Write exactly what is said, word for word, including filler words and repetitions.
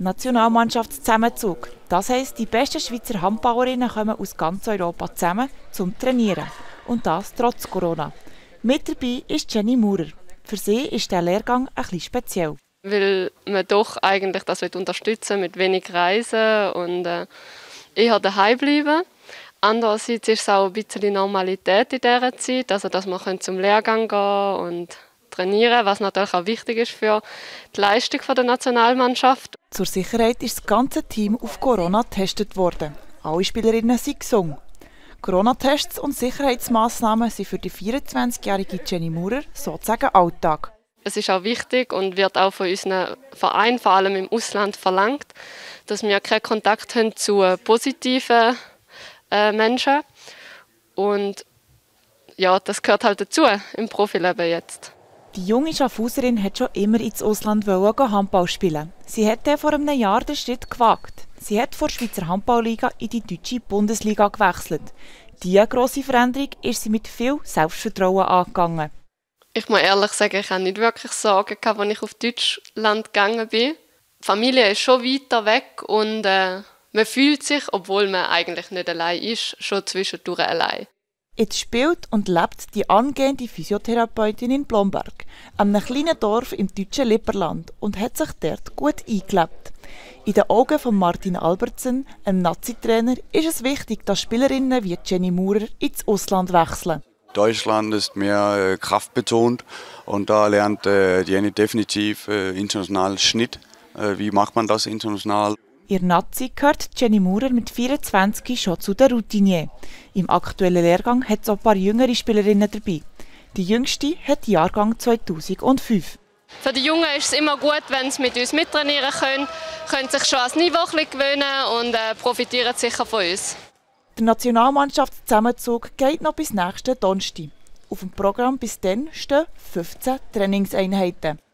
Nationalmannschaftszusammenzug. Das heisst, die besten Schweizer Handballerinnen kommen aus ganz Europa zusammen zum Trainieren. Und das trotz Corona. Mit dabei ist Jenny Maurer. Für sie ist der Lehrgang ein bisschen speziell. Weil man doch eigentlich das unterstützen mit wenig Reisen und äh, eher daheim bleiben. Andererseits ist es auch ein bisschen Normalität in dieser Zeit, also dass man zum Lehrgang gehen und trainieren, was natürlich auch wichtig ist für die Leistung der Nationalmannschaft. Zur Sicherheit ist das ganze Team auf Corona getestet worden. Alle Spielerinnen sind gesund. Corona-Tests und Sicherheitsmaßnahmen sind für die vierundzwanzigjährige Jenny Maurer sozusagen Alltag. Es ist auch wichtig und wird auch von unseren Vereinen, vor allem im Ausland, verlangt, dass wir keinen Kontakt haben zu positiven äh, Menschen. Und ja, das gehört halt dazu im Profileben jetzt. Die junge Schaffhauserin hat schon immer ins Ausland Handball spielen. Sie hat dann vor einem Jahr den Schritt gewagt. Sie hat von der Schweizer Handballliga in die deutsche Bundesliga gewechselt. Diese grosse Veränderung ist sie mit viel Selbstvertrauen angegangen. Ich muss ehrlich sagen, ich habe nicht wirklich Sorgen gehabt, als ich auf Deutschland gegangen bin. Die Familie ist schon weiter weg und äh, man fühlt sich, obwohl man eigentlich nicht allein ist, schon zwischendurch allein. Jetzt spielt und lebt die angehende Physiotherapeutin in Blomberg, einem kleinen Dorf im deutschen Lipperland, und hat sich dort gut eingelebt. In den Augen von Martin Albertsen, einem Nazi-Trainer, ist es wichtig, dass Spielerinnen wie Jenny Maurer ins Ausland wechseln. Deutschland ist mehr äh, kraftbetont und da lernt äh, Jenny definitiv äh, international Schnitt. Äh, wie macht man das international? Ihr Nazi gehört Jenny Maurer mit vierundzwanzig schon zu der Routinier. Im aktuellen Lehrgang hat es auch ein paar jüngere Spielerinnen dabei. Die jüngste hat Jahrgang zweitausendfünf. Für die Jungen ist es immer gut, wenn sie mit uns mittrainieren können, können sich schon ans Niveau gewöhnen und äh, profitieren sicher von uns. Der Nationalmannschaftszusammenzug geht noch bis nächsten Donnerstag. Auf dem Programm bis dann stehen fünfzehn Trainingseinheiten.